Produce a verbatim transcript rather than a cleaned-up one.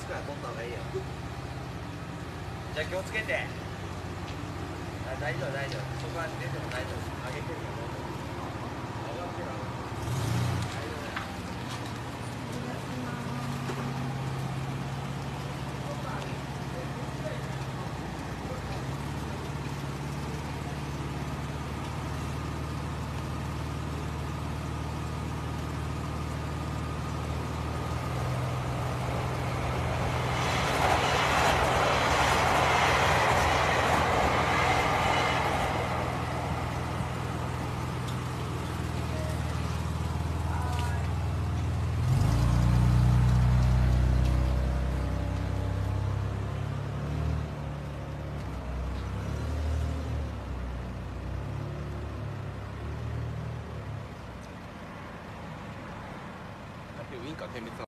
くは取った方がいいよ。 じゃあ気をつけて。あ、大丈夫大丈夫。そこは出ても大丈夫。上げてるから大丈夫。上がってる上がってる。大丈夫だよ。 ウインカー点滅